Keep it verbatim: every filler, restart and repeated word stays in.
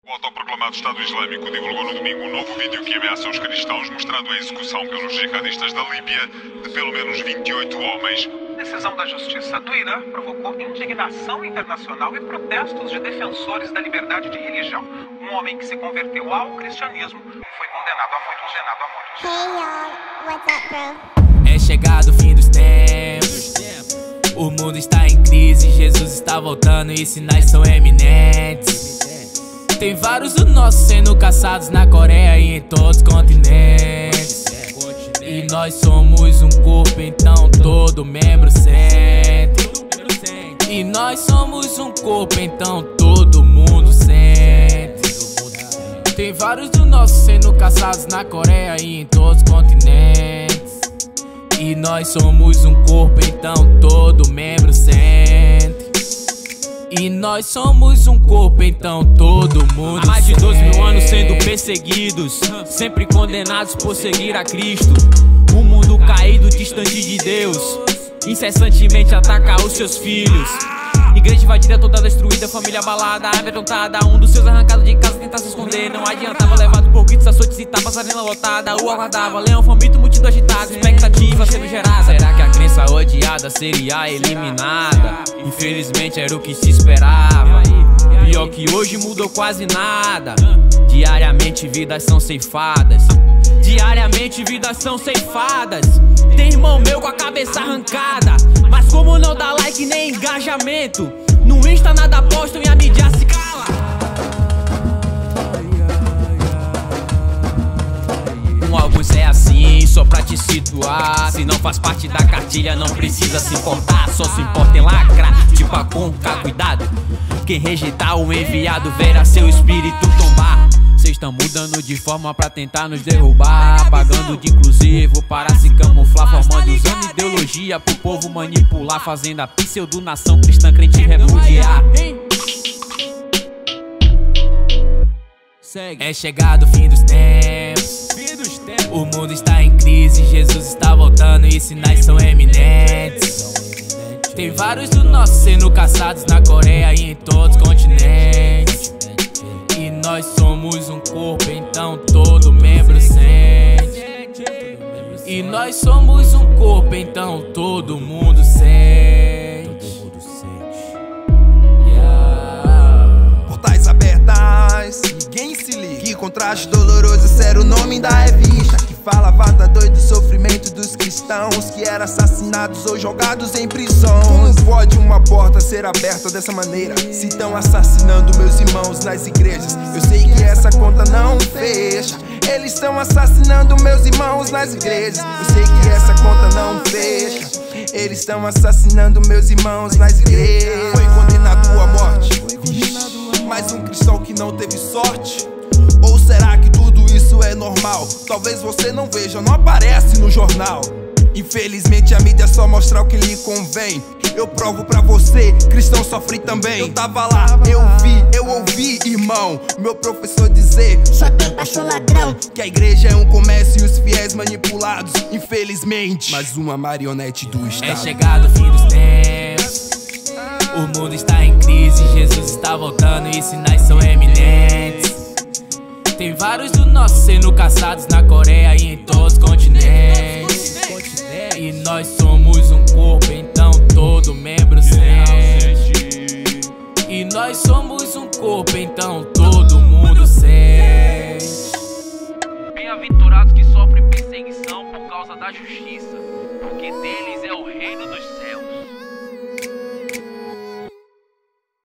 O autoproclamado Estado Islâmico divulgou no domingo um novo vídeo que ameaça os cristãos, mostrando a execução pelos jihadistas da Líbia de pelo menos vinte e oito homens. A decisão da justiça do Irã provocou indignação internacional e protestos de defensores da liberdade de religião. Um homem que se converteu ao cristianismo foi condenado a morte. Condenado a morte. Hey y'all, what's up, bro? É chegado o fim dos tempos. O mundo está em crise, Jesus está voltando e sinais são eminentes. Tem vários dos nossos sendo caçados na Coreia e em todos os continentes. E nós somos um corpo, então todo membro sente. E nós somos um corpo, então todo mundo sente. Tem vários dos nossos sendo caçados na Coreia e em todos os continentes. E nós somos um corpo, então todo membro sente. E nós somos um corpo, então todo mundo. Há mais de doze mil anos sendo perseguidos, sempre condenados por seguir a Cristo. O mundo caído, distante de Deus, incessantemente ataca os seus filhos. Igreja invadida, toda destruída, família abalada, amedrontada. Um dos seus arrancados de casa tentar se esconder. Não adiantava, levado por gritos, açoites e tapas, arena lotada. O aguardava, leão faminto, multidão agitada, expectativa sendo gerada. Será que a crença odiada seria eliminada? Infelizmente era o que se esperava. Pior que hoje mudou quase nada. Diariamente vidas são ceifadas. Diariamente vidas são ceifadas. Tem irmão meu com a cabeça arrancada, mas como não dá like nem engajamento, no Insta nada postam e a mídia se cala. Com alguns é assim, só pra te situar. Se não faz parte da cartilha não precisa se importar. Só se importa em lacrar, tipo a conca, cuidado. Quem rejeitar o enviado verá seu espírito tombar. Cês estão mudando de forma pra tentar nos derrubar, pagando de inclusivo para se camuflar, formando, usando ideologia pro povo manipular, fazendo a pseudo-nação cristã crente repudiar. É chegado o fim dos tempos. O mundo está em crise, Jesus está voltando e sinais são eminentes. Tem vários dos nossos sendo caçados na Coreia e em todos os continentes. E nós somos um corpo, então todo membro sente. E nós somos um corpo, então todo mundo sente. Yeah. Portais abertas, ninguém se liga. Que contraste doloroso, sério, o nome da revista que falava da dor e do sofrimento dos cristãos que eram assassinados ou jogados em prisão. Como pode uma porta ser aberta dessa maneira se estão assassinando meus irmãos nas igrejas? Eu sei que essa conta não fecha. Eles estão assassinando meus irmãos nas igrejas. Eu sei que essa conta não fecha. Eles estão assassinando meus irmãos nas igrejas. Foi condenado à morte. Vixe, mais um cristão que não teve sorte. Ou será que tudo isso é normal? Talvez você não veja, não aparece no jornal. Infelizmente a mídia só mostra o que lhe convém. Eu provo pra você, cristão sofre também. Eu tava lá, eu vi, eu ouvi, irmão, meu professor dizer: Só tem pastor ladrão. Que a igreja é um comércio e os fiéis manipulados. Infelizmente, mais uma marionete do Estado. É chegado o fim dos tempos. O mundo está em crise, Jesus está voltando e sinais são eminentes. Tem vários dos nossos sendo caçados na Coreia e em todos os continentes. E nós somos um corpo, então todo membro sente. E nós somos um corpo, então todo mundo sente. Bem-aventurados que sofrem perseguição por causa da justiça, porque deles é o reino dos céus.